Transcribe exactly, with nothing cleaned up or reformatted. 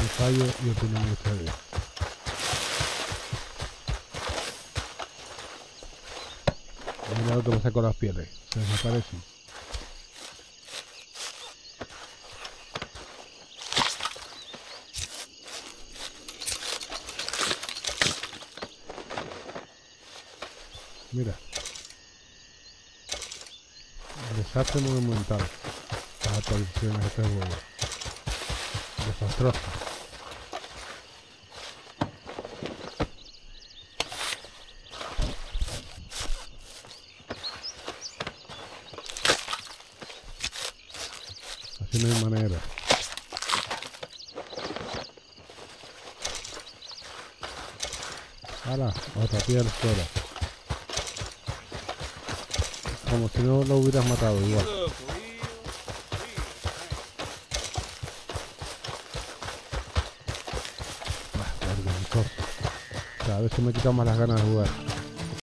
mi fallo y opinen ustedes. Mira lo que pasa con las pieles, se desaparecen. Mira, desastre monumental. Las actualizaciones de este juego. Desastroso. Así no hay manera. Ahora, otra piel fuera. Como si no lo hubieras matado igual. Ah, vergonzoso. Cada vez se me quitan más las ganas de jugar.